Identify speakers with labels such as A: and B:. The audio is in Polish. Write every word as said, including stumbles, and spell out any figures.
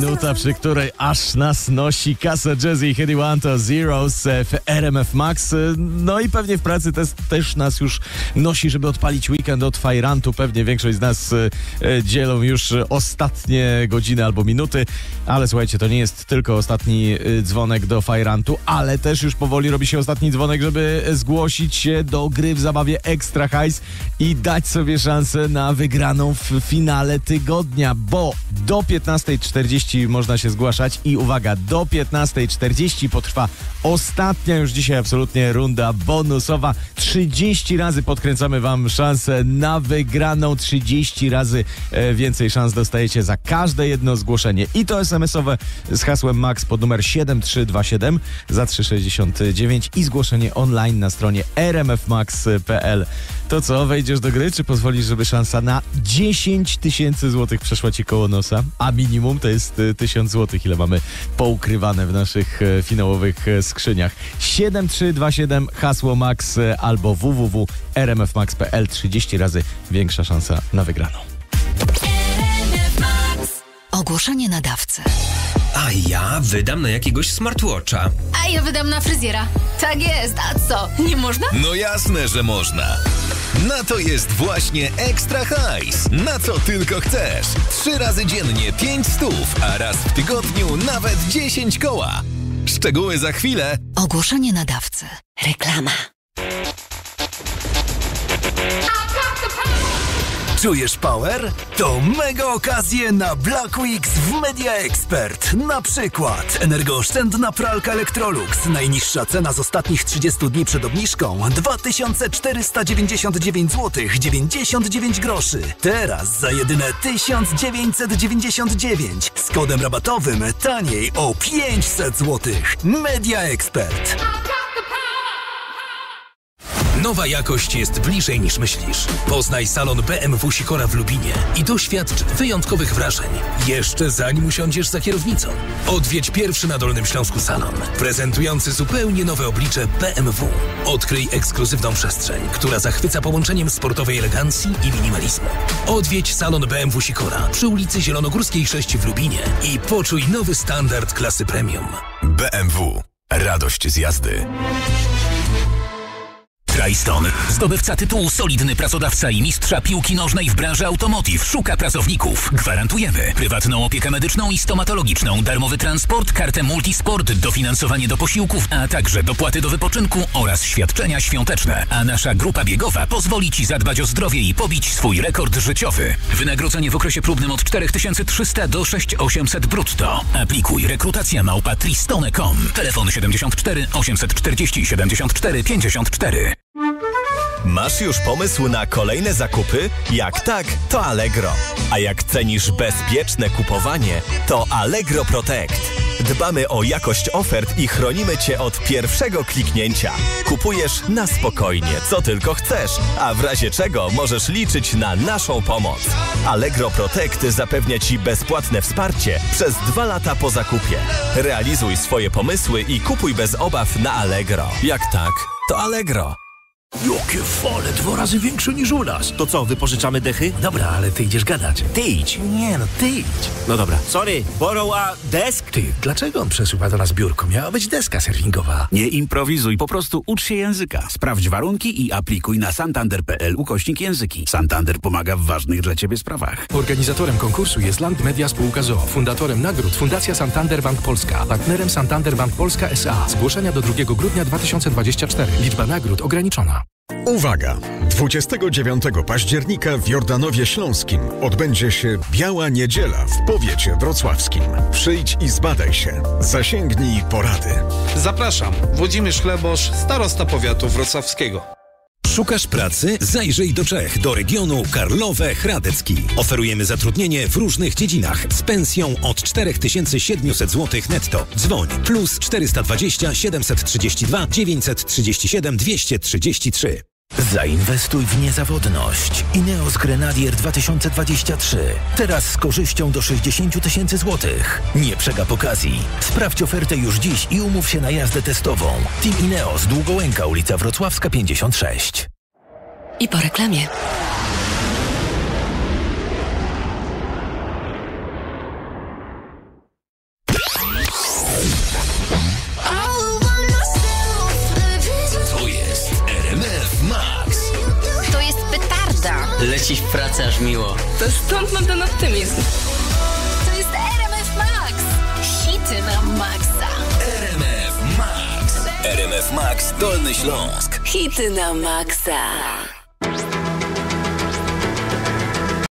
A: Minuta, przy której aż nas nosi Casa Jazzy i Heady One to Zeros w R M F Max. No i pewnie w pracy też, też nas już nosi, żeby odpalić weekend od Fajrantu. Pewnie większość z nas e, dzielą już ostatnie godziny albo minuty, ale słuchajcie, to nie jest tylko ostatni dzwonek do Fajrantu, ale też już powoli robi się ostatni dzwonek, żeby zgłosić się do gry w zabawie Extra Hajs i dać sobie szansę na wygraną w finale tygodnia, bo do piętnastej czterdzieści można się zgłaszać i uwaga, do piętnastej czterdzieści potrwa ostatnia już dzisiaj absolutnie runda bonusowa. trzydzieści razy podkręcamy wam szansę na wygraną, trzydzieści razy więcej szans dostajecie za każde jedno zgłoszenie i to es em esowe z hasłem MAX pod numer siedem trzy dwa siedem za trzy sześćdziesiąt dziewięć i zgłoszenie online na stronie r m f max kropka p l. To co, wejdziesz do gry, czy pozwolisz, żeby szansa na dziesięć tysięcy złotych przeszła ci koło nosa? A minimum to jest tysiąc złotych, ile mamy poukrywane w naszych finałowych skrzyniach. siedem trzy dwa siedem, hasło MAX albo w w w kropka r m f max kropka p l. trzydzieści razy większa szansa na wygraną.
B: Ogłoszenie nadawcy.
C: A ja wydam na jakiegoś smartwatcha.
D: A ja wydam na fryzjera. Tak jest, a co, nie można?
E: No jasne, że można. Na to jest właśnie Extra Hajs. Na co tylko chcesz. Trzy razy dziennie pięć stów, a raz w tygodniu nawet dziesięć koła. Szczegóły za chwilę.
B: Ogłoszenie nadawcy. Reklama.
F: Czujesz power? To mega okazje na Black Weeks w Media Expert. Na przykład energooszczędna pralka Electrolux. Najniższa cena z ostatnich trzydziestu dni przed obniżką dwa tysiące czterysta dziewięćdziesiąt dziewięć złotych dziewięćdziesiąt dziewięć groszy. Teraz za jedyne tysiąc dziewięćset dziewięćdziesiąt dziewięć. Z kodem rabatowym taniej o pięćset złotych. Media Expert.
G: Nowa jakość jest bliżej niż myślisz. Poznaj salon B M W Sikora w Lubinie i doświadcz wyjątkowych wrażeń. Jeszcze zanim usiądziesz za kierownicą. Odwiedź pierwszy na Dolnym Śląsku salon, prezentujący zupełnie nowe oblicze B M W. Odkryj ekskluzywną przestrzeń, która zachwyca połączeniem sportowej elegancji i minimalizmu. Odwiedź salon B M W Sikora przy ulicy Zielonogórskiej sześć w Lubinie i poczuj nowy standard klasy premium.
E: B M W. Radość z jazdy.
H: TriStone, zdobywca tytułu solidny pracodawca i mistrza piłki nożnej w branży automotive, szuka pracowników. Gwarantujemy prywatną opiekę medyczną i stomatologiczną, darmowy transport, kartę multisport, dofinansowanie do posiłków, a także dopłaty do wypoczynku oraz świadczenia świąteczne. A nasza grupa biegowa pozwoli Ci zadbać o zdrowie i pobić swój rekord życiowy. Wynagrodzenie w okresie próbnym od cztery tysiące trzysta do sześć tysięcy osiemset brutto. Aplikuj rekrutacja małpa tristone kropka com. Telefon siedemdziesiąt cztery osiemset czterdzieści siedemdziesiąt cztery pięćdziesiąt cztery.
E: Masz już pomysł na kolejne zakupy? Jak tak, to Allegro. A jak cenisz bezpieczne kupowanie, to Allegro Protect. Dbamy o jakość ofert i chronimy Cię od pierwszego kliknięcia. Kupujesz na spokojnie, co tylko chcesz, a w razie czego możesz liczyć na naszą pomoc. Allegro Protect zapewnia Ci bezpłatne wsparcie przez dwa lata po zakupie. Realizuj swoje pomysły i kupuj bez obaw na Allegro. Jak tak, to Allegro.
I: Jakie fale, dwa razy większe niż u nas. To co, wypożyczamy dechy? Dobra, ale ty idziesz gadać. Ty idź. Nie no, ty idź. No dobra. Sorry, borrow a desk? Ty, dlaczego on przesuwa do nas biurko? Miała być deska surfingowa.
J: Nie improwizuj, po prostu ucz się języka. Sprawdź warunki i aplikuj na santander.pl ukośnik języki. Santander pomaga w ważnych dla Ciebie sprawach.
K: Organizatorem konkursu jest Land Media Spółka z o o. Fundatorem nagród Fundacja Santander Bank Polska. Partnerem Santander Bank Polska S A. Zgłoszenia do drugiego grudnia dwa tysiące dwudziestego czwartego. Liczba nagród ograniczona.
L: Uwaga! dwudziestego dziewiątego października w Jordanowie Śląskim odbędzie się Biała Niedziela w powiecie wrocławskim. Przyjdź i zbadaj się. Zasięgnij porady.
M: Zapraszam. Włodzimierz Chlebosz, starosta powiatu wrocławskiego.
N: Szukasz pracy? Zajrzyj do Czech, do regionu Karlove-Hradecki. Oferujemy zatrudnienie w różnych dziedzinach z pensją od cztery tysiące siedemset złotych netto. Dzwoń plus czterysta dwadzieścia siedemset trzydzieści dwa dziewięćset trzydzieści siedem dwieście trzydzieści trzy.
O: Zainwestuj w niezawodność. Ineos Grenadier dwa tysiące dwadzieścia trzy. Teraz z korzyścią do sześćdziesiąt tysięcy złotych. Nie przegap okazji. Sprawdź ofertę już dziś i umów się na jazdę testową. Team Ineos, Długołęka, ulica Wrocławska pięćdziesiąt sześć.
B: I po reklamie.
P: Lecisz w pracę aż miło.
D: To stąd mam ten optymizm. To jest R M F Max. Hity na maksa.
O: R M F Max. R M F Max Dolny Śląsk.
B: Hity na maksa.